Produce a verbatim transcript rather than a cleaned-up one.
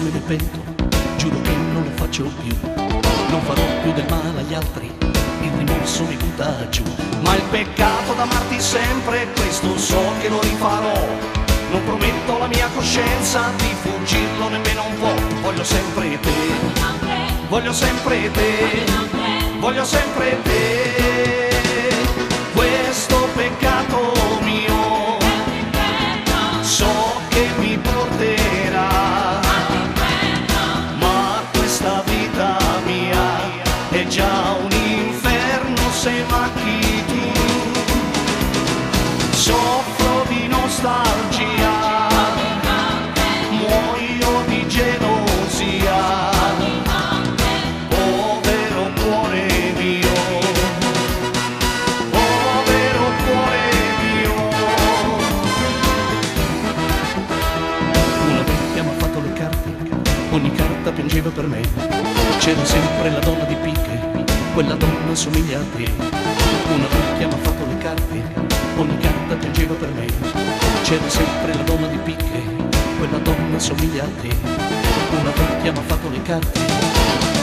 me ne pento, giuro che non lo faccio più. Non farò più del male agli altri, il rimorso mi butta giù. Ma il peccato d'amarti sempre, questo so che lo rifarò. Non prometto alla mia coscienza di fuggirlo nemmeno un po'. Voglio sempre te, voglio sempre te, voglio sempre te. Questo peccato mio so che mi porterà, ma questa vita mia è già un inferno se manchi tu. Soffro di nostalgia, muoio di gelosia, povero cuore mio, povero cuore mio. Una vecchia m'ha fatto le carte, ogni carta piangeva per me. C'era sempre la donna di picche, quella donna somiglia a te. Una vecchia m'ha fatto le carte, ogni carta piangeva per me. C'era sempre la donna di picche, quella donna somiglia a te. Una vecchia m'ha fatto le carte,